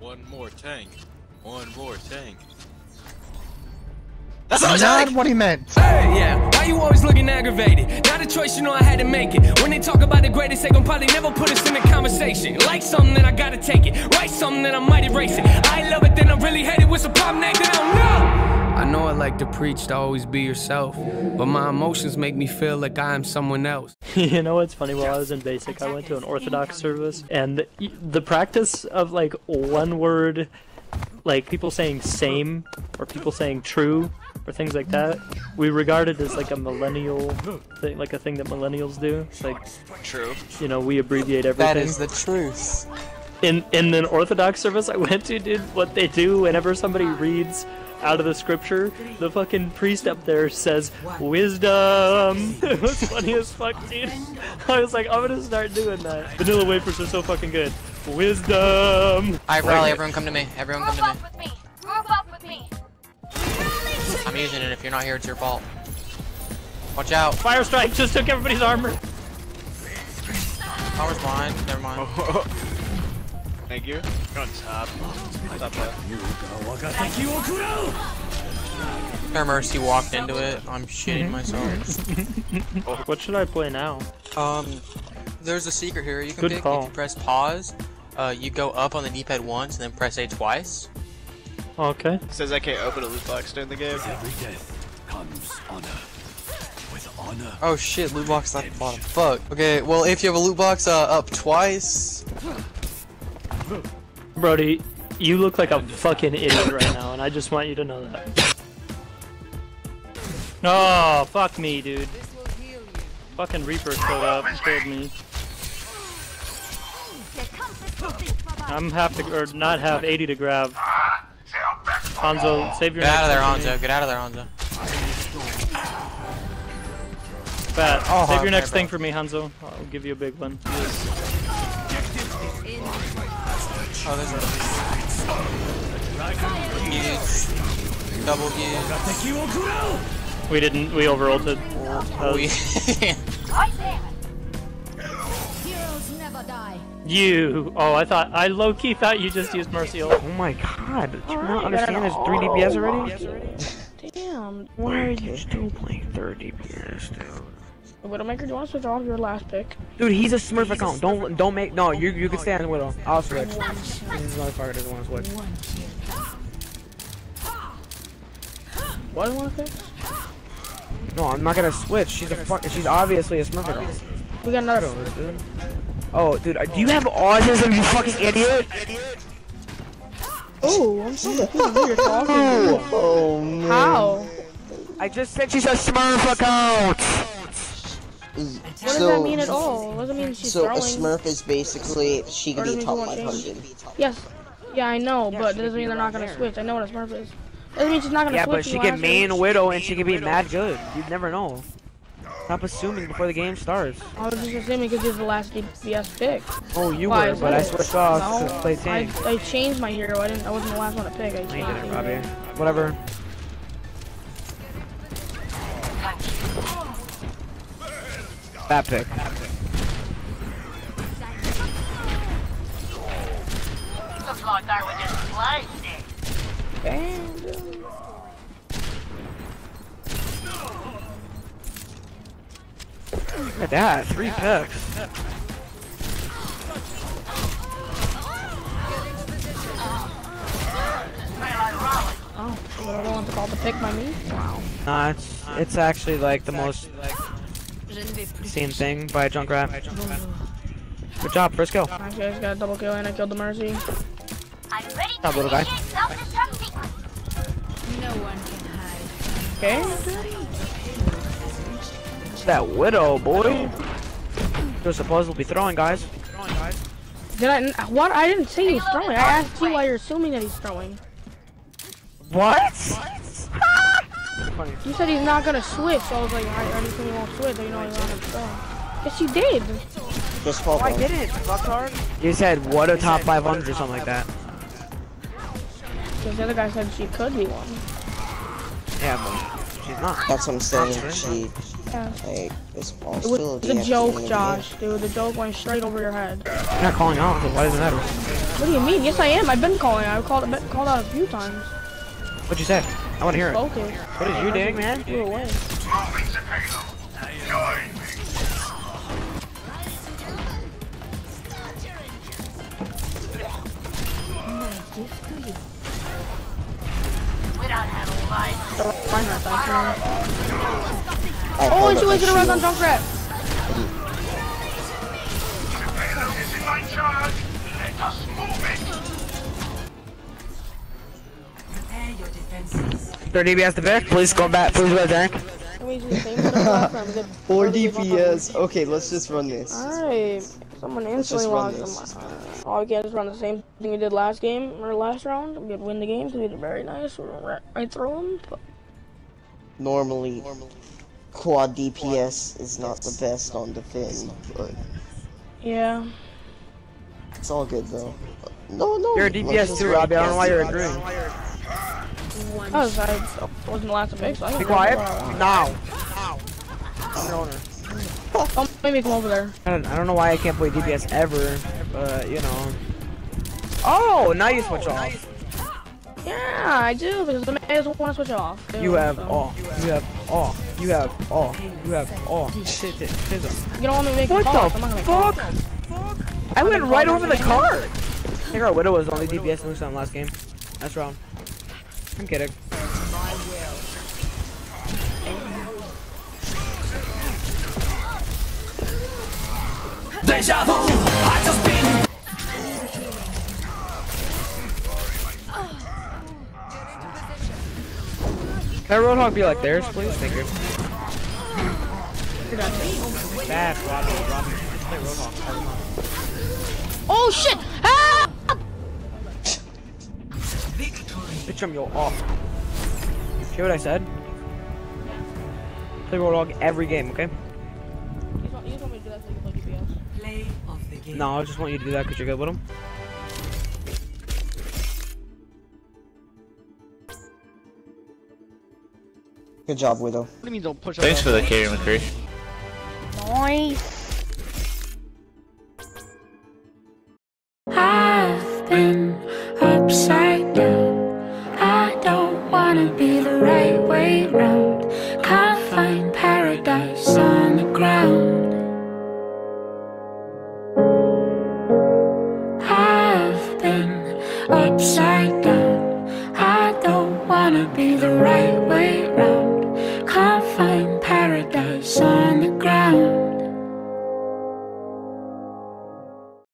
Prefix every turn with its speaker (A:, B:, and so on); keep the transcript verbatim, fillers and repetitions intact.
A: One more tank. One more tank.
B: That's not tank. What he meant.
C: Hey, yeah. Why you always looking aggravated? Not a choice, you know I had to make it. When they talk about the greatest, they gon' probably never put us in the conversation. Like something that I gotta take it. Write something that I might erase it. I love it, then I really hate it. What's the problem, name that I don't know? I know I like to preach to always be yourself, but my emotions make me feel like I am someone else.
D: You know what's funny? While I was in basic, I went to an Orthodox service, and the practice of like one word, like people saying same or people saying true or things like that, we regard it as like a millennial thing, like a thing that millennials do. It's like,
A: true.
D: You know, we abbreviate everything.
B: That is the truth.
D: In in an Orthodox service I went to, dude, what they do whenever somebody reads out of the scripture, the fucking priest up there says, wisdom! It was funny as fuck, dude. I was like, I'm gonna start doing that. Vanilla wafers are so fucking good. Wisdom!
E: Alright, Raleigh, everyone come to me. Everyone come to me.
F: With me. Group up with me.
E: I'm using it. If you're not here, it's your fault. Watch out.
D: Fire strike just took everybody's armor.
E: Power's blind. Never mind.
A: Thank you. You're on top. Stop that.
E: Her Mercy walked into it. I'm shitting myself.
D: What should I play now?
E: Um, there's a secret here. You can
D: Good
E: pick.
D: call.
E: If you press pause, uh, you go up on the D-pad once and then press A twice.
D: Okay.
A: It says I can't open a loot box during the game.
G: Every death comes honor. With honor.
E: Oh shit, loot box at the bottom. Fuck. Okay, well if you have a loot box uh, up twice.
D: Brody, you look like a fucking idiot right now, and I just want you to know that. Oh, fuck me, dude. Fucking Reaper showed up and killed me. I'm half to, or not half, eighty to grab. Hanzo, save your
E: Get out of there,
D: next
E: Hanzo. Get out of there, Hanzo.
D: Fat,
E: Oh,
D: save your
E: okay,
D: next
E: bro.
D: thing for me, Hanzo. I'll give you a big one.
E: Oh, there's a huge. Double huge.
D: We didn't, we over ulted. Uh,
E: We
F: Heroes never die.
D: you! Oh, I thought, I low-key thought you just used Mercy ult.
H: Oh my god, do you not understand there's three D P S already?
I: Damn.
H: Why are you still playing third D P S, dude?
I: Widowmaker, do you want to switch off your last pick?
H: Dude, he's a Smurf account. Don't don't make no. You you can stay on Widow. I'll switch. This motherfucker doesn't want to switch.
I: What do you want to pick?
H: No, I'm not gonna switch. She's a fuck. She's obviously a Smurf account.
I: We got another.
H: Dude. Oh, dude, do you have autism, you fucking idiot?
I: Oh, I'm so confused who you're talking to.
B: Oh man.
I: How?
H: I just said she's a Smurf account.
I: What
B: so,
I: does that mean at all? It doesn't mean she's
B: so
I: throwing.
B: a Smurf is basically she can
I: Or
B: be
I: does it
B: top
I: mean
B: five
I: she
B: hundred.
I: won't Yes. Yeah, I know,
H: Yeah,
I: but
H: she
I: that doesn't
H: could
I: mean
H: be
I: they're not
H: around
I: gonna
H: there.
I: switch. I know what a Smurf is. Doesn't mean she's not gonna
H: Yeah,
I: switch.
H: but she
I: you
H: can
I: last
H: main
I: week.
H: Widow and she can be mad good. You'd never know. Stop assuming before the game starts.
I: I was just assuming because he's the last D P S pick.
H: Oh, you
I: Why
H: were,
I: is
H: but I
I: it?
H: switched off
I: No,
H: to play
I: I,
H: tank.
I: I changed my hero. I didn't. I wasn't the last one to pick. I
H: No,
I: changed
H: you didn't,
I: my
H: Robbie.
I: hero.
H: Whatever. That pick.
F: Looks like they were just playing.
I: Damn, dude.
H: Look at that, three picks.
I: Oh, they're the ones called to pick by me. Wow.
H: Nah, it's it's actually like the most seen thing by Junkrat. Good job, first kill.
I: Actually, I just got a double kill and I killed the Mercy.
F: I'm ready
H: Job,
F: to
H: little guy.
F: initiate self-destruct sequence. No one can hide.
I: Okay.
H: That Widow, boy. You're supposed to be throwing, guys. Throwing, guys.
I: Did I? What? I didn't say he was throwing. I asked you why you're assuming that he's throwing.
H: What?
I: You said he's not gonna switch, so I was like, I, I just think he won't switch. So you know he's not gonna throw. Yes, you did.
B: Just fall
H: I
B: down.
H: didn't. Fucktard. You said what a top five hundred or something like that.
I: Because the other guy said she could be one.
H: Yeah, but she's not.
B: That's what I'm saying. She
I: Yeah.
B: Like, this
I: It
B: ball
I: was
B: still
I: a joke, Josh. Dude, the joke went straight over your head.
H: You're not calling out, so why does it matter?
I: What do you mean? Yes, I am. I've been calling. I've called, been called out a few times.
H: What'd you say? I want to hear it.
I: Okay.
H: What is you doing, man?
I: You away. Oh, and she was gonna run on Junkrat.
H: thirty D P S to pick. Please go back. Please go back.
B: four D P S. Okay, let's just run this.
I: Alright. Someone instantly logged them. Oh, we can't just run the same thing we did last game or last round. We could win the game because we did very nice. We went right, right through them. But...
B: Normally, quad D P S is not the best on defend, but
I: yeah,
B: it's all good though. No, no.
H: You're a D P S too, Robbie. I don't know why you're agreeing.
I: Oh, I wasn't the last to pick, so I
H: Be quiet. Now.
I: Don't make me come over there.
H: I don't, I don't know why I can't play D P S ever, but you know. Oh, now you switch off.
I: Yeah, I do because the man doesn't want to switch off.
H: You have all. You have all. You have all. You have all.
I: You don't want me to make
H: What
I: calls.
H: the
I: I'm not
H: fuck?
I: gonna
H: I went right over the card. I think our Widow was only D P S in the last game. That's wrong. I'm kidding.
C: Deja vu, I just been.
H: Can I Roadhog be like theirs, please? Thank you. Bad, Robbie. Robbie. Play Roadhog.
I: Oh shit! Ah!
H: Bitch, I'm yo off. See what I said? Play Roadhog every game, okay?
I: You just want me to do that so you can play D P S?
F: Play of the game.
H: No, I just want you to do that because you're good with him.
B: Good job, Widow.
A: What do you mean don't push up?
J: Thanks for the carry, McCree.
I: Nice.
F: I've been upside down. I don't wanna be the right way round. Can't find paradise on the ground. I've been upside down. I don't wanna be the right way round.